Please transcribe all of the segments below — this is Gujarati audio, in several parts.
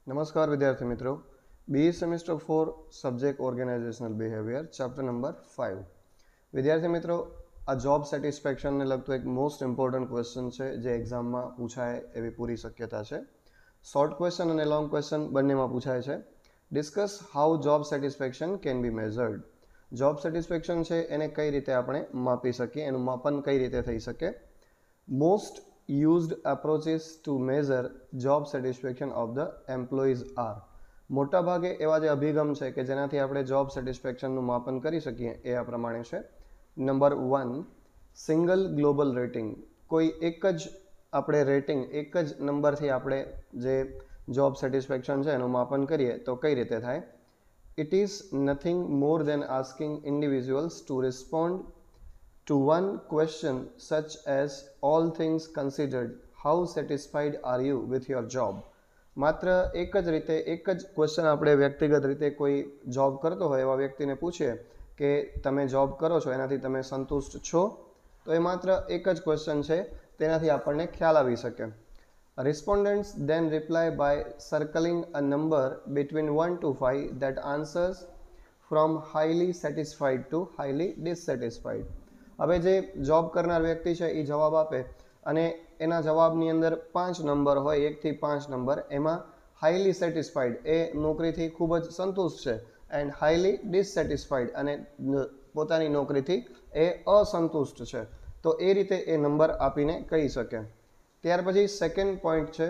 नमस्कार विद्यार्थी मित्रों, BE semester 4 subject organisational behaviour chapter number 5। विद्यार्थी मित्रों, आ जॉब सेटिस्फेक्शन ने लगतो एक मोस्ट इम्पोर्टન્ટ क्वेश्चन है जे एग्जाम में पूछाय एवी पूरी शक्यता है। शॉर्ट क्वेश्चन और लॉन्ग क्वेश्चन बंने में पूछाय है। Discuss how job satisfaction can be measured. Job satisfaction है एने कई रीते आपणे मापी सकीए, एनुं मापन कई रीते थई शके। Most used approaches to measure job satisfaction of the employees are મોટા ભાગે એવા જે અભિગમ છે કે જેનાથી આપણે જોબ સેટિસ્ફેક્શનનું માપન કરી શકીએ એ આ પ્રમાણે છે। Number 1, single global rating. કોઈ એક જ આપણે રેટિંગ, એક જ નંબરથી આપણે જે જોબ સેટિસ્ફેક્શન છે એનું માપન કરીએ તો કઈ રીતે થાય? It is nothing more than asking individuals to respond to one question such as all things considered, how satisfied are you with your job? માત્ર એક જ રીતે એક જ ક્વેશ્ચન આપણે વ્યક્તિગત રીતે કોઈ જોબ કરતો હોય એવા વ્યક્તિને પૂછીએ કે તમે જોબ કરો છો એનાથી તમે સંતુષ્ટ છો, તો એ માત્ર એક જ ક્વેશ્ચન છે, તેનાથી આપણને ખ્યાલ આવી શકે। Respondents then reply by circling a number between 1 to 5 that answers from highly satisfied to highly dissatisfied। હવે જે જોબ કરનાર વ્યક્તિ છે એ જવાબ આપે અને એના જવાબની અંદર 5 નંબર હોય, 1 થી 5 નંબર, એમાં હાઈલી સેટિસ્ફાઈડ એ નોકરીથી ખૂબ જ સંતુષ્ટ છે એન્ડ હાઈલી ડિસસેટિસ્ફાઈડ અને પોતાની નોકરીથી એ અસંતુષ્ટ છે, તો એ રીતે એ નંબર આપીને કહી શકે। ત્યાર પછી સેકન્ડ પોઈન્ટ છે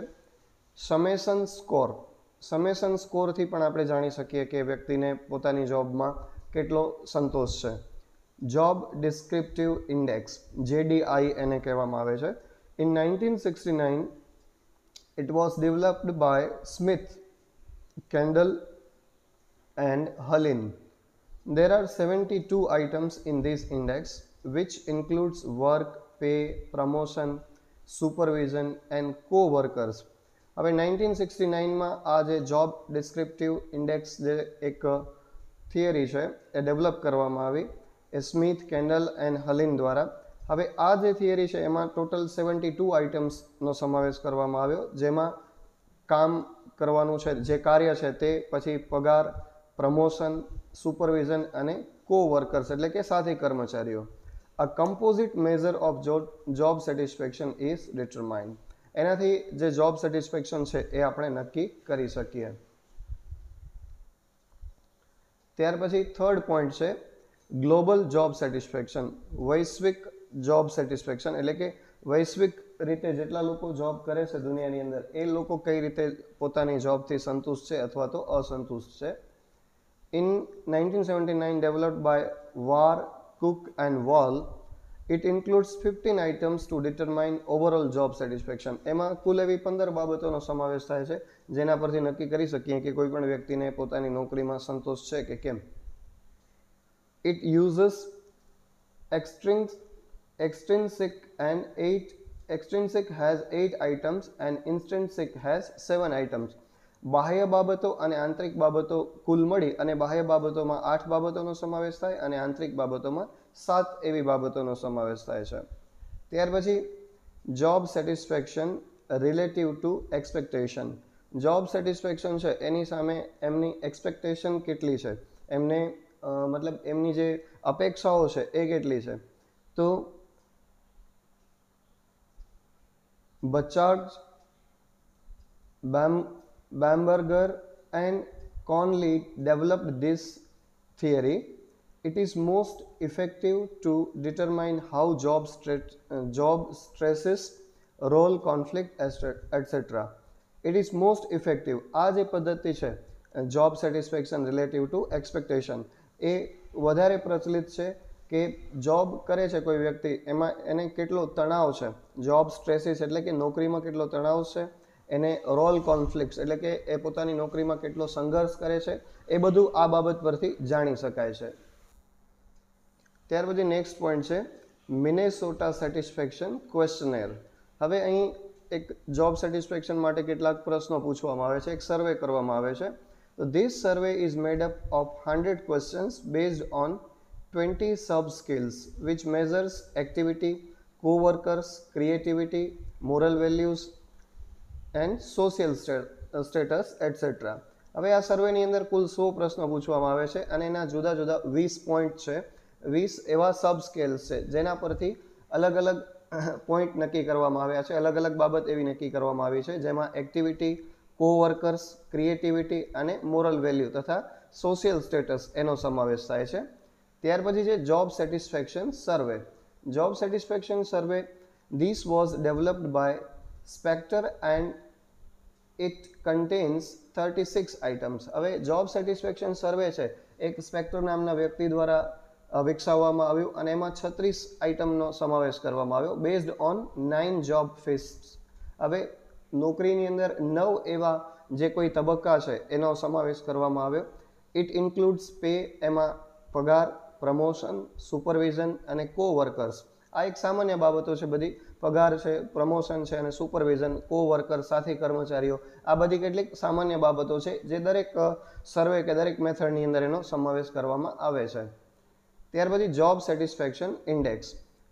સમેશન સ્કોર। સમેશન સ્કોરથી પણ આપણે જાણી શકીએ કે વ્યક્તિને પોતાની જોબમાં કેટલો સંતોષ છે। જોબ ડિસ્ક્રિપ્ટિવ ઇન્ડેક્સ, JDI એને કહેવામાં આવે છે। In 1969 it was developed by Smith, Kendall and Hullin. There are 72 items in this index which includes work, pay, promotion, supervision and co-workers. હવે 1969માં આ જે જોબ ડિસ્ક્રિપ્ટિવ ઇન્ડેક્સ જે એક થિયરી છે એ ડેવલપ કરવામાં આવી એ સ્મિથ, કેન્ડલ એન્ડ હલિન દ્વારા। હવે આ જે થિયરી છે એમાં ટોટલ 72 આઇટમ્સનો સમાવેશ કરવામાં આવ્યો, જેમાં કામ કરવાનું છે, જે કાર્ય છે તે, પછી પગાર, પ્રમોશન, સુપરવિઝન અને કો વર્કર્સ એટલે કે સાથી કર્મચારીઓ। A composite measure of job satisfaction is determined. એનાથી જે જોબ સેટિસ્ફેક્શન છે એ આપણે નક્કી કરી શકીએ। ત્યાર પછી થર્ડ પોઈન્ટ છે ગ્લોબલ જોબ સેટિસ્ફેક્શન। વૈશ્વિક જોબ સેટિસ્ફેક્શન એટલે કે વૈશ્વિક રીતે જેટલા લોકો જોબ કરે છે દુનિયાની અંદર એ લોકો કઈ રીતે પોતાની જોબથી સંતુષ્ટ છે અથવા તો અસંતુષ્ટ છે। In 1979 developed by Warr, Cook and Wall, it includes 15 items to determine overall job satisfaction. એમાં કુલ એવી 15 બાબતોનો સમાવેશ થાય છે જેના પરથી નક્કી કરી શકીએ કે કોઈ પણ વ્યક્તિને પોતાની નોકરીમાં સંતોષ છે કે કેમ। It uses extrinsic has 8 items and intrinsic has 7 items। બાહ્ય બાબતો અને આંતરિક બાબતો કુલ મળી અને બાહ્ય બાબતોમાં 8 બાબતોનો સમાવેશ થાય અને આંતરિક બાબતોમાં 7 એવી બાબતોનો સમાવેશ થાય છે। ત્યાર પછી job satisfaction relative to expectation. Job satisfaction છે એની સામે એમની એક્સપેક્ટેશન કેટલી છે, એમને मतलब એમની જે અપેક્ષાઓ છે એ કેટલી છે। તો Bacharach, Bamberger and Conley developed this theory. It is most effective to determine how job stresses, role conflict, etc. It is most effective. આ જે પદ્ધતિ છે job satisfaction relative to expectation એ વધારે પ્રચલિત છે કે જોબ કરે છે કોઈ વ્યક્તિ એમાં એને કેટલો તણાવ છે, જોબ સ્ટ્રેસીસ એટલે કે નોકરીમાં કેટલો તણાવ છે, એને રોલ કોન્ફ્લિક્ટ્સ એટલે કે એ પોતાની નોકરીમાં કેટલો સંઘર્ષ કરે છે, એ બધું આ બાબત પરથી જાણી શકાય છે। ત્યાર પછી નેક્સ્ટ પોઈન્ટ છે મિનેસોટા સેટિસ્ફેક્શન ક્વેશ્ચનેર। હવે અહીં એક જોબ સેટિસ્ફેક્શન માટે કેટલાક પ્રશ્નો પૂછવામાં આવે છે, એક સર્વે કરવામાં આવે છે। So this survey is made up of 100 questions based on 20 sub-skills which measures activity, co-workers, creativity, moral values and social status etcetera. હવે આ સર્વેની અંદર કુલ 100 પ્રશ્નો પૂછવામાં આવે છે અને એના જુદા જુદા 20 પોઈન્ટ છે. 20 એવા સબ સ્કેલ્સ છે જેના પરથી અલગ અલગ પોઈન્ટ નક્કી કરવામાં આવ્યા છે. અલગ અલગ બાબત એવી નક્કી કરવામાં આવી છે જેમાં એક્ટિવિટી, કોવર્કર્સ, ક્રિએટિવિટી અને મોરલ વેલ્યુ તથા સોશિયલ સ્ટેટસ એનો સમાવેશ થાય છે. ત્યાર પછી છે job satisfaction survey. Job satisfaction survey this was developed by Spector and it contains 36 items. હવે જોબ સેટિસ્ફેક્શન સર્વે છે એક સ્પેક્ટર નામના વ્યક્તિ દ્વારા વિકસાવવામાં આવ્યું અને એમાં 36 આઇટમનો સમાવેશ કરવામાં આવ્યો બેઝડ ઓન 9 જોબ ફેઝ્સ. હવે નોકરીની અંદર 9 એવા જે કોઈ તબક્કા છે એનો સમાવેશ કરવામાં આવ્યો. ઇટ ઇન્ક્લુડ્સ પે, એમાં પગાર, પ્રમોશન, સુપરવિઝન અને કોવર્કર્સ. આ એક સામાન્ય બાબતો છે બધી. પગાર છે, પ્રમોશન છે અને સુપરવિઝન, કોવર્કર, સાથી કર્મચારીઓ, આ બધી કેટલીક સામાન્ય બાબતો છે જે દરેક સર્વે કે દરેક મેથડની અંદર એનો સમાવેશ કરવામાં આવે છે. ત્યાર પછી job satisfaction index.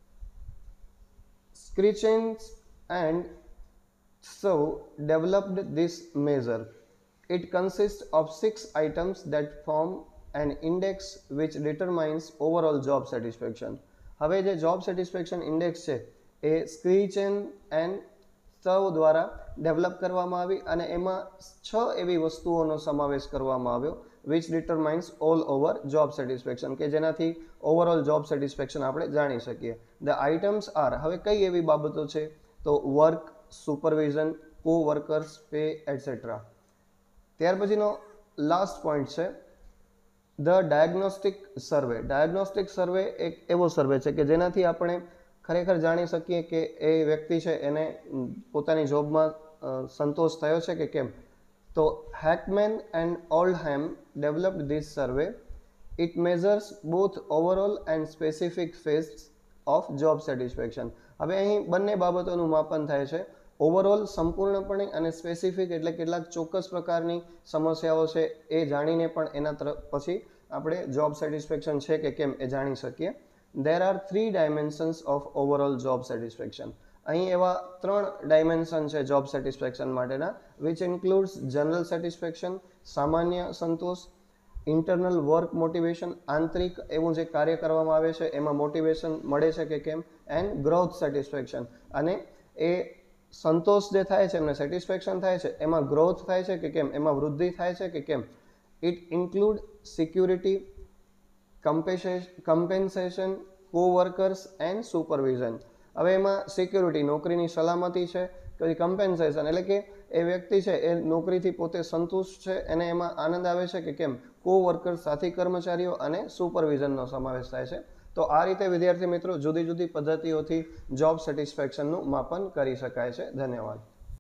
Schriesheim and Tsui developed this measure. It consists of 6 items that form an index which determines overall job satisfaction. હવે જે જોબ સેટિસ્ફેક્શન ઇન્ડેક્સ છે એ સ્ક્રિચેન એન્ડ સૌ દ્વારા ડેવલપ કરવામાં આવી અને એમાં 6 એવી વસ્તુઓનો સમાવેશ કરવામાં આવ્યો which determines all over job satisfaction, કે જેનાથી ઓવરઓલ જોબ સેટિસ્ફેક્શન આપણે જાણી શકીએ. The items are, હવે કઈ એવી બાબતો છે તો work, supervision, coworkers, pay etcetera. ત્યાર પછીનો લાસ્ટ પોઈન્ટ છે the diagnostic survey. Diagnostic survey એક એવો સર્વે છે કે જેનાથી આપણે ખરેખર જાણી શકીએ કે એ વ્યક્તિ છે એને પોતાની જોબમાં સંતોષ થયો છે કે કેમ. તો Hackman and Oldham developed this survey. It measures both overall and specific facets of job satisfaction. હવે અહીં બંને બાબતોનું માપન થાય છે. ઓવરઓલ સંપૂર્ણપણે અને સ્પેસિફિક એટલે કેટલાક ચોક્કસ પ્રકારની સમસ્યાઓ છે એ જાણીને પણ એના તરફ પછી આપણે જોબ સેટિસ્ફેક્શન છે કે કેમ એ જાણી શકીએ. There are 3 dimensions of overall job satisfaction. અહીં એવા 3 ડાયમેન્શન છે જોબ સેટિસ્ફેક્શન માટેના which includes general satisfaction, સામાન્ય સંતોષ, ઇન્ટરનલ વર્ક મોટિવેશન, આંતરિક એવું જે કાર્ય કરવામાં આવે છે એમાં મોટિવેશન મળે છે કે કેમ, એન્ડ ગ્રોથ સેટિસ્ફેક્શન, અને એ સંતોષ જે થાય છે એમને સેટિસ્ફેક્શન થાય છે એમાં ગ્રોથ થાય છે કે કેમ, એમાં વૃદ્ધિ થાય છે કે કેમ. It include security, compensation, coworkers and supervision. હવે એમાં સિક્યુરિટી નોકરીની સલામતી છે, પછી કમ્પેન્સેશન એટલે કે એ વ્યક્તિ છે એ નોકરીથી પોતે સંતુષ્ટ છે એને એમાં આનંદ આવે છે કે કેમ, કોવર્કર્સ સાથી કર્મચારીઓ અને સુપરવિઝનનો સમાવેશ થાય છે. તો આ રીતે વિદ્યાર્થી મિત્રો જુદી જુદી પદ્ધતિઓથી જોબ સેટિસ્ફેક્શનનું માપન કરી શકાય છે. ધન્યવાદ.